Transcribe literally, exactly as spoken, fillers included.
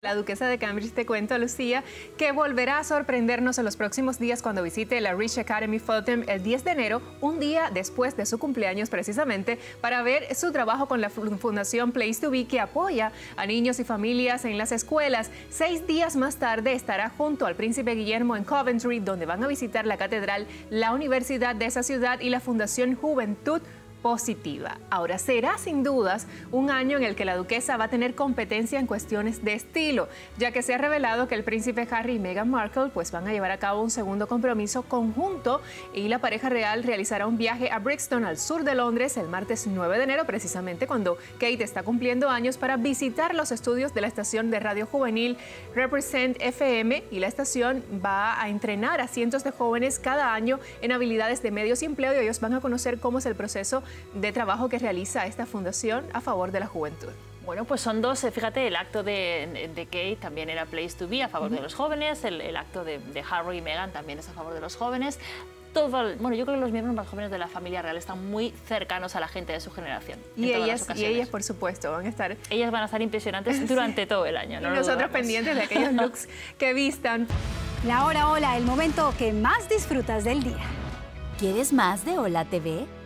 La duquesa de Cambridge, te cuento, Lucía, que volverá a sorprendernos en los próximos días cuando visite la Rich Academy Feltham el diez de enero, un día después de su cumpleaños precisamente, para ver su trabajo con la Fundación Place to Be, que apoya a niños y familias en las escuelas. Seis días más tarde estará junto al príncipe Guillermo en Coventry, donde van a visitar la catedral, la universidad de esa ciudad y la Fundación Juventud Positiva. Ahora, será sin dudas un año en el que la duquesa va a tener competencia en cuestiones de estilo, ya que se ha revelado que el príncipe Harry y Meghan Markle pues van a llevar a cabo un segundo compromiso conjunto y la pareja real realizará un viaje a Brixton, al sur de Londres, el martes nueve de enero, precisamente cuando Kate está cumpliendo años, para visitar los estudios de la estación de radio juvenil Represent F M, y la estación va a entrenar a cientos de jóvenes cada año en habilidades de medios y empleo, y ellos van a conocer cómo es el proceso de trabajo que realiza esta fundación a favor de la juventud. Bueno, pues son dos, fíjate, el acto de, de Kate también era Place to Be, a favor uh-huh. de los jóvenes, el, el acto de, de Harry y Meghan también es a favor de los jóvenes. Todo, bueno, yo creo que los miembros más jóvenes de la familia real están muy cercanos a la gente de su generación. Y ellas, y ellas, por supuesto, van a estar... Ellas van a estar impresionantes durante todo el año. ¿no? Y nosotros pendientes de aquellos looks que vistan. La hora hola, el momento que más disfrutas del día. ¿Quieres más de Hola T V?